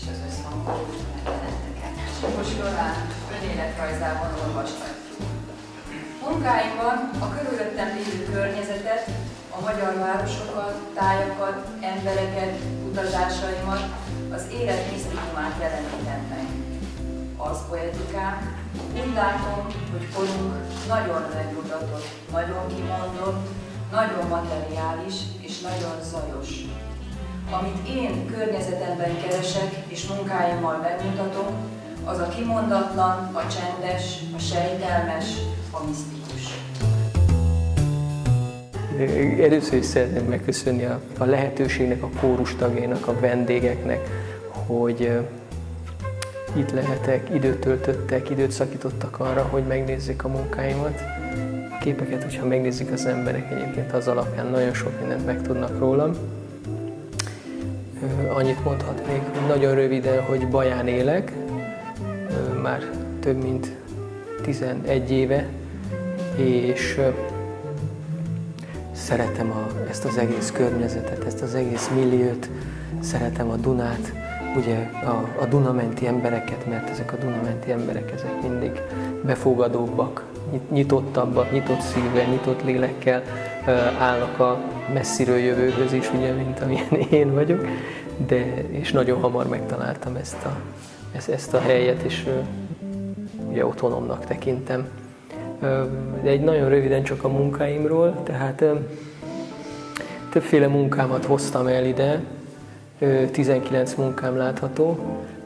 és az összhangoló jeleneteket. Sokos Lorán önéletrajzában olvashatjuk. Munkáimban a körülöttem lévő környezetet, a magyar városokat, tájakat, embereket, utazásaimat, az élet misztikumát jelenítem meg. Az poetikám, úgy látom, hogy korunk nagyon megmutatott, nagyon kimondott, nagyon materiális és nagyon zajos. Amit én környezetemben keresek és munkáimmal megmutatok, az a kimondatlan, a csendes, a sejtelmes, a misztikus. Először is szeretném megköszönni a lehetőségnek, a kórus tagjainak, a vendégeknek, hogy itt lehetek, időt töltöttek, időt szakítottak arra, hogy megnézzék a munkáimat. A képeket, hogyha megnézik az emberek, egyébként az alapján nagyon sok mindent megtudnak rólam. Annyit mondhatnék, hogy nagyon röviden, hogy Baján élek, már több mint 11 éve, és szeretem ezt az egész környezetet, ezt az egész milliót, szeretem a Dunát, ugye a Dunamenti embereket, mert ezek a Dunamenti emberek ezek mindig befogadóbbak, nyitottabbak, nyitott szívvel, nyitott lélekkel állnak a messziről jövőhöz is, ugye, mint amilyen én vagyok, és nagyon hamar megtaláltam ezt a helyet, és ugye otthonomnak tekintem. De egy nagyon röviden csak a munkáimról, tehát többféle munkámat hoztam el ide, 19 munkám látható.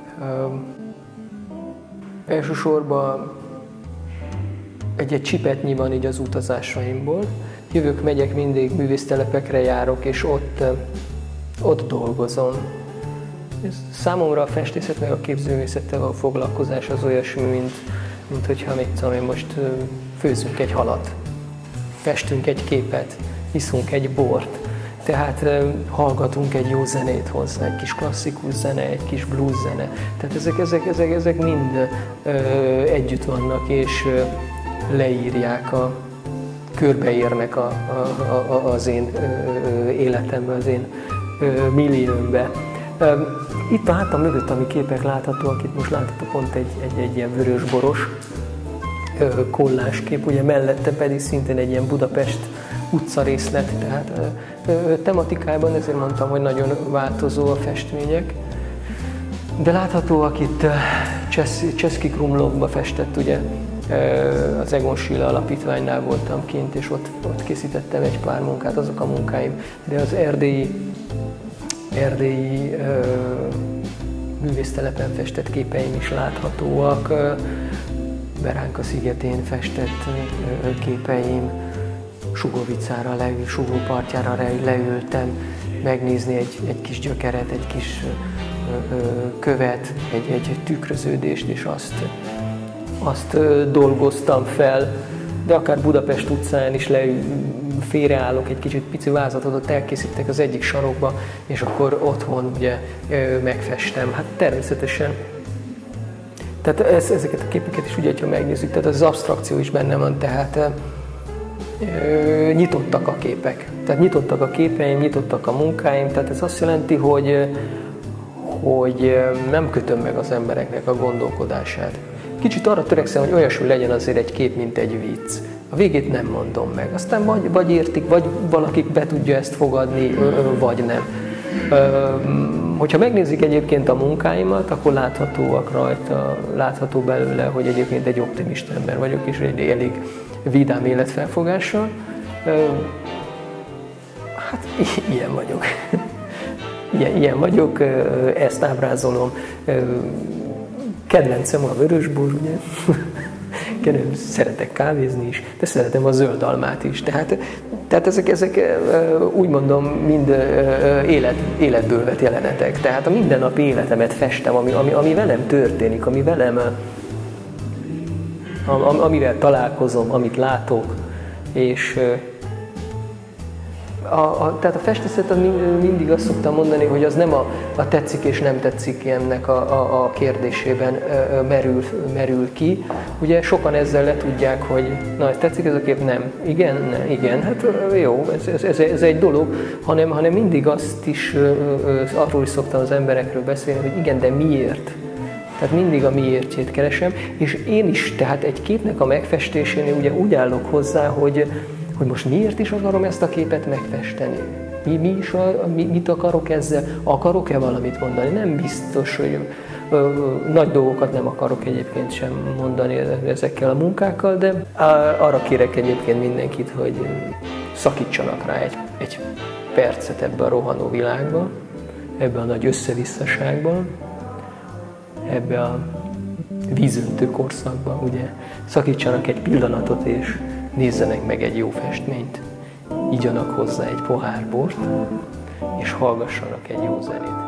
Elsősorban egy csipetnyi van így az utazásaimból. Jövök, megyek, mindig művésztelepekre járok, és ott dolgozom. Számomra a festészet meg a képzőművészettel a foglalkozás az olyasmi, mint hogyha most főzünk egy halat, festünk egy képet, iszunk egy bort, tehát hallgatunk egy jó zenét hozzá, egy kis klasszikus zene, egy kis blues zene. Tehát ezek mind együtt vannak, és leírják, körbeérnek az én életembe, az én milliómbe. Itt a hátam mögött, ami képek láthatóak, itt most láthatók pont egy ilyen vörös-boros kolláskép, ugye mellette pedig szintén egy ilyen Budapest utcarészlet, tehát tematikájában ezért mondtam, hogy nagyon változó a festmények. De láthatóak itt Český Krumlovba festett, ugye az Egon Schiele alapítványnál voltam kint, és ott készítettem egy pár munkát, azok a munkáim, de az erdélyi művésztelepen festett képeim is láthatóak, Beránka szigetén festett képeim, Sugovicára, Sugó partjára leültem, megnézni egy kis gyökeret, egy kis követ, egy tükröződést, és azt dolgoztam fel, de akár Budapest utcán is félreállok, egy kicsit pici vázatot ott elkészítek az egyik sarokba, és akkor otthon ugye megfestem. Hát természetesen. Tehát ezeket a képeket is ugye, ha megnézzük, tehát az absztrakció is benne van, tehát nyitottak a képek. Tehát nyitottak a képeim, nyitottak a munkáim, tehát ez azt jelenti, hogy nem kötöm meg az embereknek a gondolkodását. Kicsit arra törekszem, hogy olyasmi legyen azért egy kép, mint egy vicc. A végét nem mondom meg. Aztán vagy értik, vagy valaki be tudja ezt fogadni, vagy nem. Hogyha megnézik egyébként a munkáimat, akkor láthatóak rajta, látható belőle, hogy egyébként egy optimista ember vagyok, és egy elég vidám életfelfogással. Hát ilyen vagyok. Ilyen vagyok, ezt ábrázolom. Kedvencem a vörösbor, ugye? Szeretek kávézni is, de szeretem a zöld almát is. Tehát ezek úgy mondom, mind életből vett jelenetek. Tehát a mindennapi életemet festem, ami velem történik, amivel találkozom, amit látok, és Tehát a festészet mindig azt szoktam mondani, hogy az nem a tetszik és nem tetszik ennek a kérdésében merül ki. Ugye sokan ezzel le tudják, hogy na, tetszik ez a kép? Nem. Igen? Nem. Igen. Hát jó, ez egy dolog, hanem mindig azt is, arról is szoktam az emberekről beszélni, hogy igen, de miért? Tehát mindig a miértjét keresem, és én is, tehát egy képnek a megfestésénél ugye úgy állok hozzá, hogy most miért is akarom ezt a képet megfesteni? Mit akarok ezzel? Akarok-e valamit mondani? Nem biztos, hogy nagy dolgokat nem akarok egyébként sem mondani ezekkel a munkákkal, de arra kérek egyébként mindenkit, hogy szakítsanak rá egy percet ebbe a rohanó világba, ebbe a nagy összevisszaságban, ebbe a vízöntő korszakban, ugye, szakítsanak egy pillanatot és nézzenek meg egy jó festményt, igyanak hozzá egy pohár bort, és hallgassanak egy jó zenét.